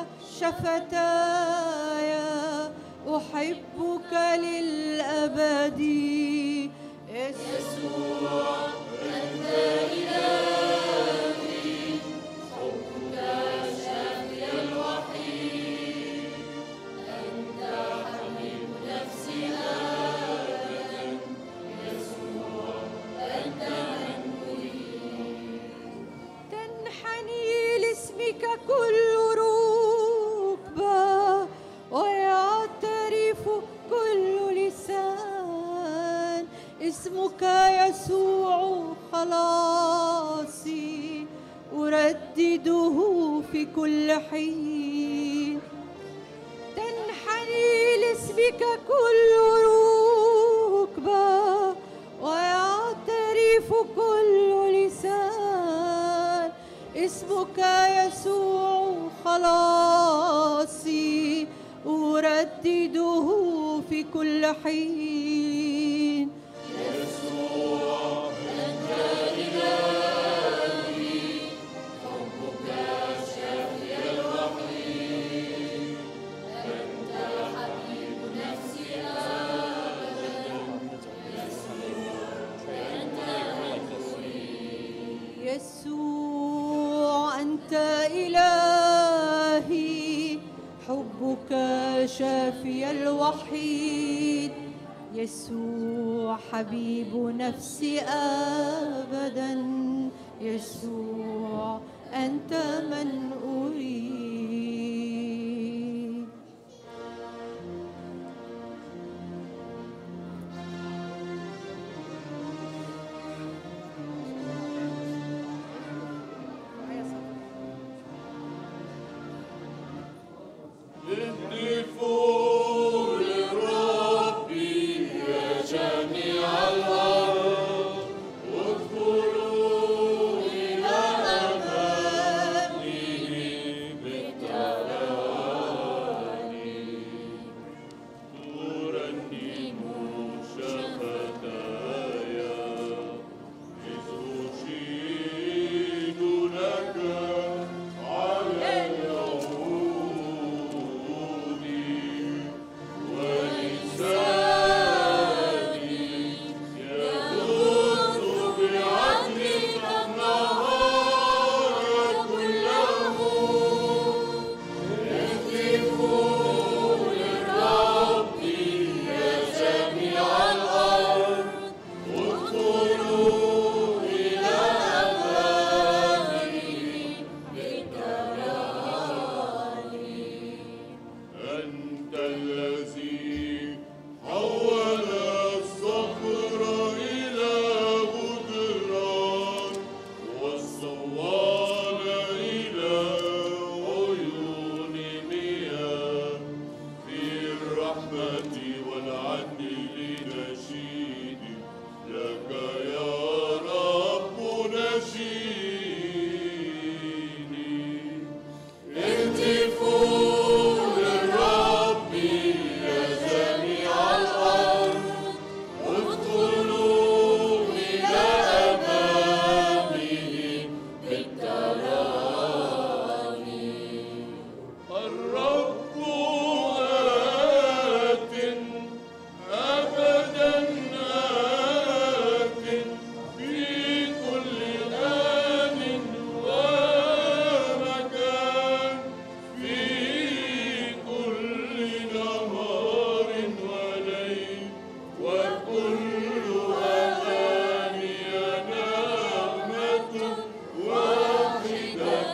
شفتاي، أحبك للأبد. يسوع أنت إلهي، حبك شافي الوحيد، أنت حبيب نفسي أبدا. يسوع أنت من أريد. تنحني لاسمك كل ركبة، ويعترف كل لسان، اسمك يسوع خلاصي، أردده في كل حين. تنحني لاسمك كل ركبة، ويعترف كل لسان، اسمك يسوع خلاصي، أردده في كل حين. يسوع الوحيد يسوع حبيب نفسي أبدا يسوع أنت من أريد اهتفوا لربي يا جميع الأرض وادخلوا إلى أمامه بالتراني ترنموا شفتايا إذ أشيد لك على أنت الذي حول الصخر إلى غدران والصوان إلى عيون مياه في الرحمة والعدل لنشيد لك يا رب نشيدي اهتفوا للرب يا جميع الأرض ادخلوا إلى أمامه بالتراني الرب آت أبدا آت في كل آن ومكان في كل نهار وليل وكل أغاني نغمة واحدة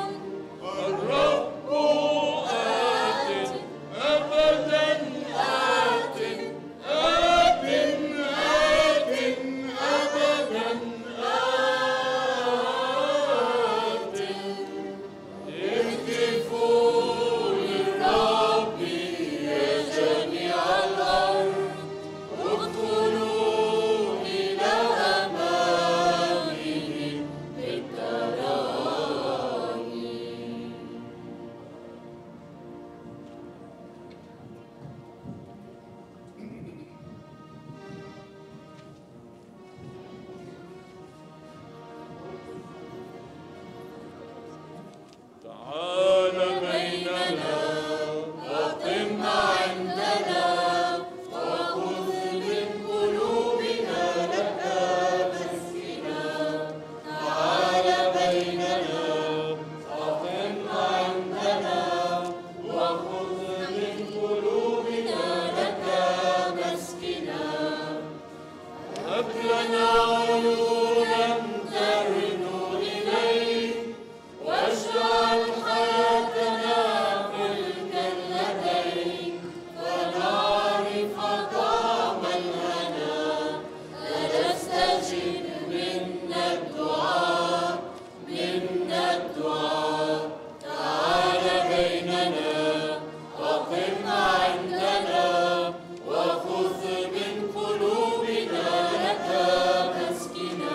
الرب آت أبدا آت آت آت أبدا آت اهتفوا للرب يا جميع الأرض ادخلوا إلى أمامه بالتراني تعال بيننا أقم عندنا وخذ من قلوبنا لك مسكنا تعال بيننا أقم عندنا وخذ من قلوبنا لك مسكنا هب لنا عيونا ترن إليك واجعل حياتنا ملكا لديك فنعرف طعم الهنا فنستجب منا الدعاء تعال بيننا أقم عندنا وخذ من قلوبنا لك مسكنا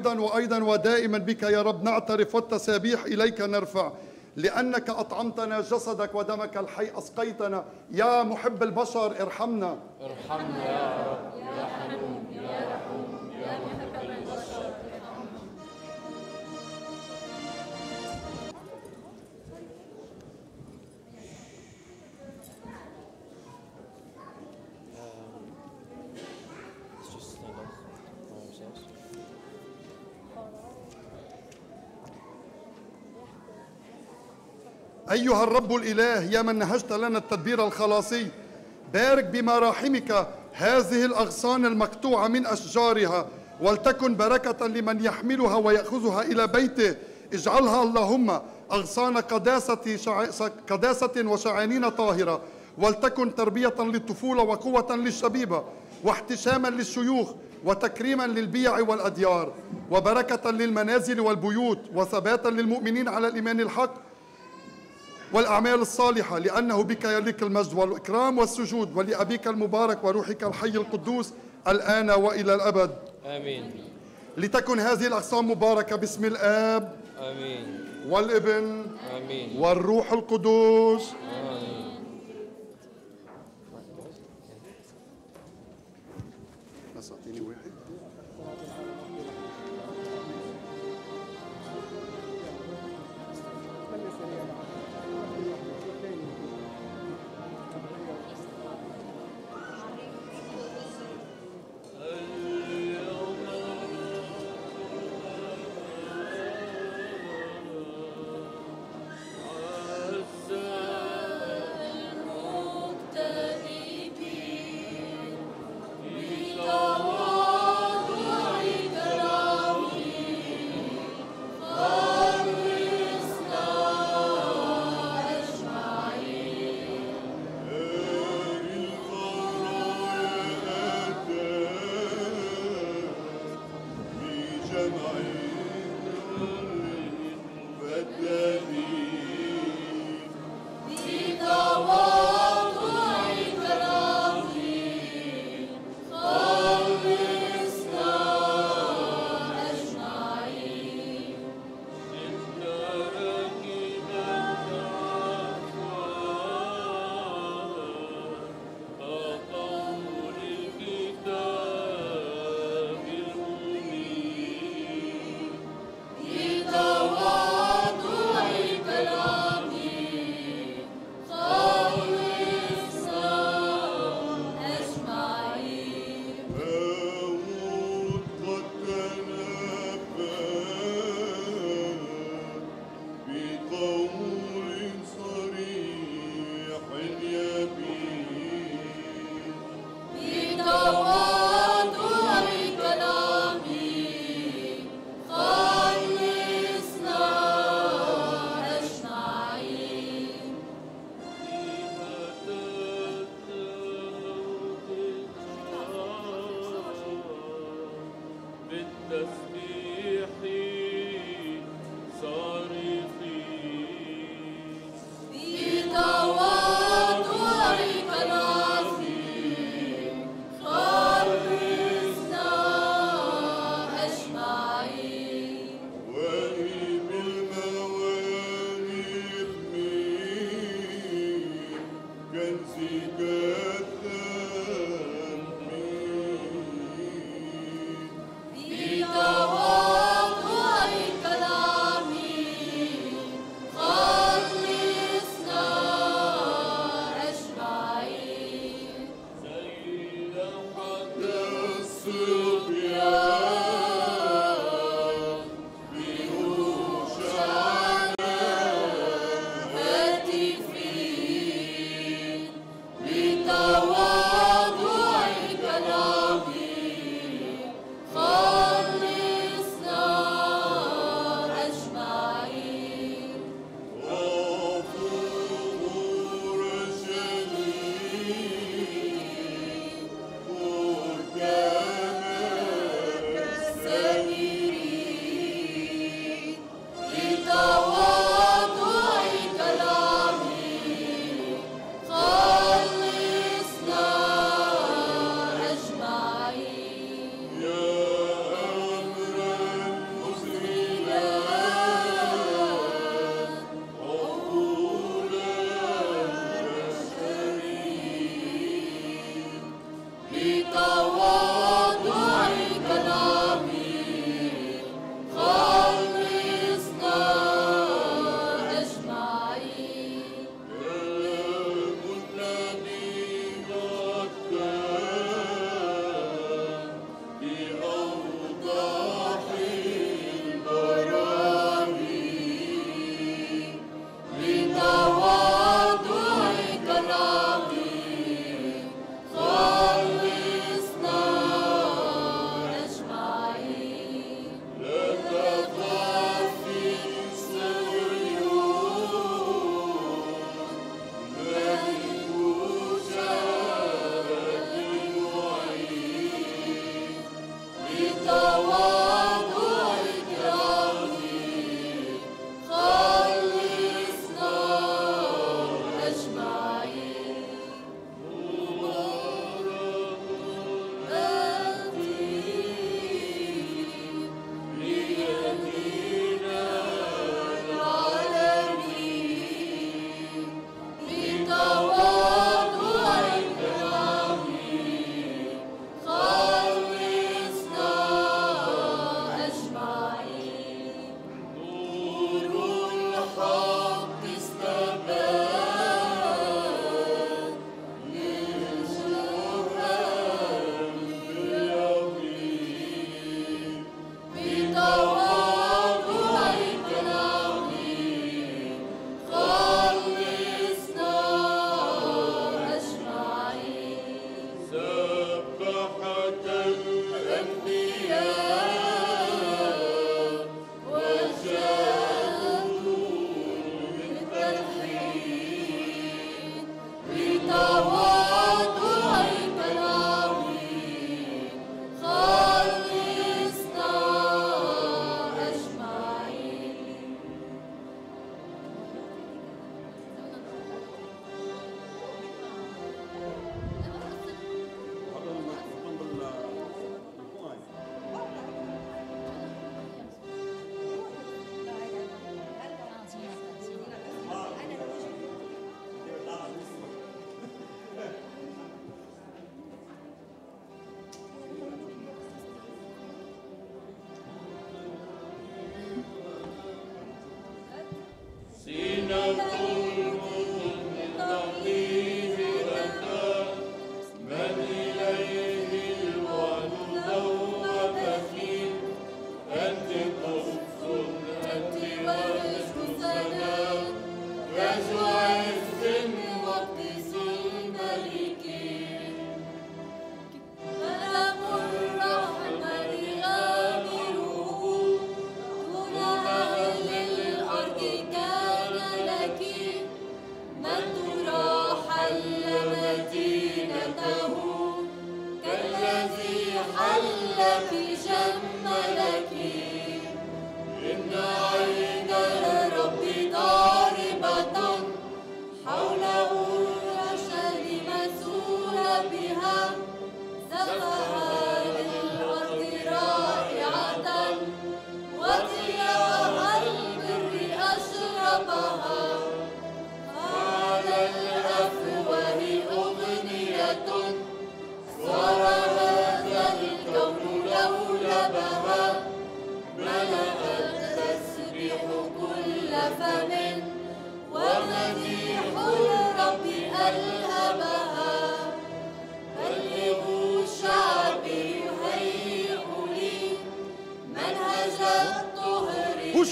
وأيضا ودائما بك يا رب نعترف، والتسابيح إليك نرفع، لأنك أطعمتنا جسدك ودمك الحي أسقيتنا. يا محب البشر ارحمنا. ارحمنا يا رب، يا حنون يا رحوم يا محب البشر ارحمنا. أيها الرب الإله يا من نهجت لنا التدبير الخلاصي، بارك بمراحمك هذه الأغصان المقطوعة من أشجارها، ولتكن بركة لمن يحملها ويأخذها إلى بيته. اجعلها اللهم أغصان قداسة وشعانين طاهرة، ولتكن تربية للطفولة وقوة للشبيبة واحتشاما للشيوخ وتكريما للبيع والأديار، وبركة للمنازل والبيوت، وثباتا للمؤمنين على الإيمان الحق والأعمال الصالحة، لأنه بك يليق المجد والإكرام والسجود، ولأبيك المبارك وروحك الحي القدوس الآن وإلى الأبد. آمين. لتكن هذه الأغصان مباركة باسم الآب آمين والابن آمين والروح القدوس. آمين. بس أعطيني واحد. عسى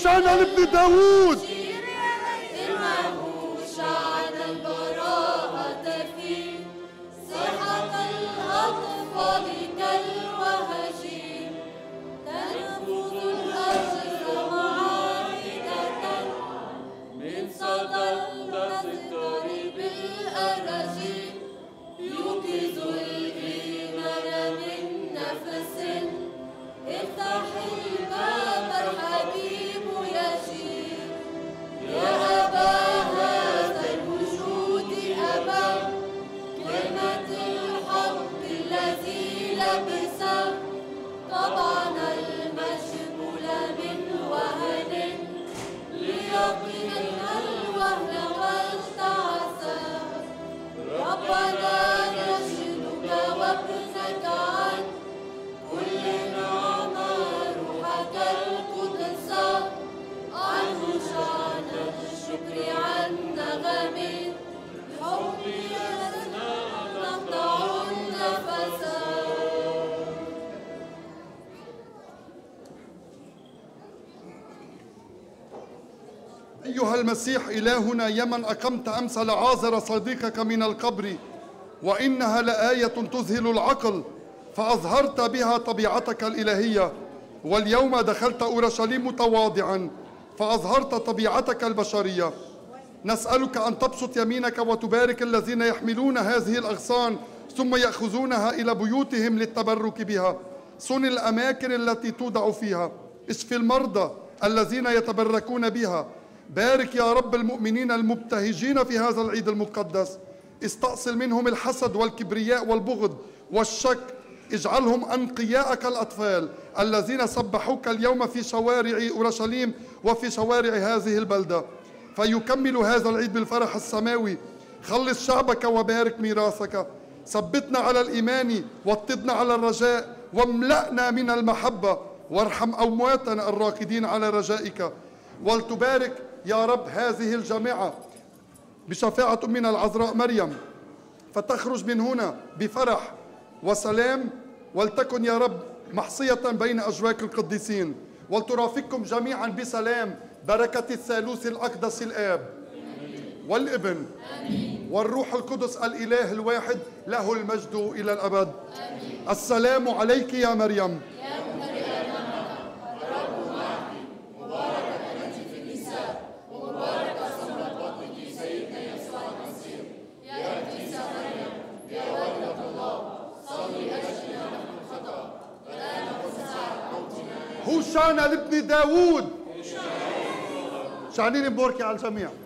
هوشعنا لابن داوود. شعل البراءة فيه صحة الأطفال كالوهجين تنفذ الأجر معاهدة من صدى الأستار بالأرجين يوقظ الإيمان من نفس افتح الباب الحبيب يجيء يا أبا هذا الوجود أبا كلمة الحب الذي لبس طبعنا المجبول من وهن ليقين الوهن والتعسى ربنا نشهدك وابنك عن كل نعمة روحك القدس عنه شعن الشكر عن نغم حب يسنى نقطع النفس. أيها المسيح إلهنا يا من أقمت أمس لعازر صديقك من القبر وإنها لآية تذهل العقل فأظهرت بها طبيعتك الإلهية، واليوم دخلت أورشليم متواضعا فأظهرت طبيعتك البشرية. نسألك أن تبسط يمينك وتبارك الذين يحملون هذه الأغصان ثم يأخذونها إلى بيوتهم للتبرك بها. صن الأماكن التي توضع فيها، اشف المرضى الذين يتبركون بها. بارك يا رب المؤمنين المبتهجين في هذا العيد المقدس، استأصل منهم الحسد والكبرياء والبغض والشك، اجعلهم أنقياء كالأطفال الذين سبحوك اليوم في شوارع أورشليم وفي شوارع هذه البلدة، فيكمل هذا العيد بالفرح السماوي. خلص شعبك وبارك ميراثك، ثبتنا على الإيمان واتضنا على الرجاء واملأنا من المحبة، وارحم أمواتنا الراكدين على رجائك. ولتبارك يا رب هذه الجامعة بشفاعة أمنا العذراء مريم فتخرج من هنا بفرح وسلام، ولتكن يا رب محصية بين أجواك القديسين، ولترافقكم جميعا بسلام بركة الثالوث الأقدس الآب والابن والروح القدس الإله الواحد له المجد إلى الأبد. السلام عليك يا مريم. هوشعنا لابن داوود. شعنين مباركة على الجميع.